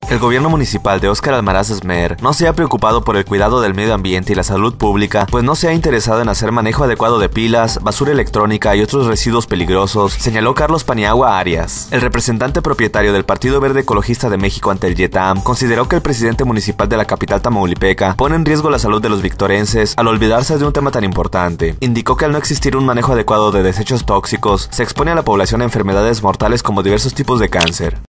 El gobierno municipal de Óscar Almaraz Esmer no se ha preocupado por el cuidado del medio ambiente y la salud pública, pues no se ha interesado en hacer manejo adecuado de pilas, basura electrónica y otros residuos peligrosos, señaló Carlos Paniagua Arias. El representante propietario del Partido Verde Ecologista de México ante el YETAM consideró que el presidente municipal de la capital tamaulipeca pone en riesgo la salud de los victorenses al olvidarse de un tema tan importante. Indicó que al no existir un manejo adecuado de desechos tóxicos, se expone a la población a enfermedades mortales como diversos tipos de cáncer.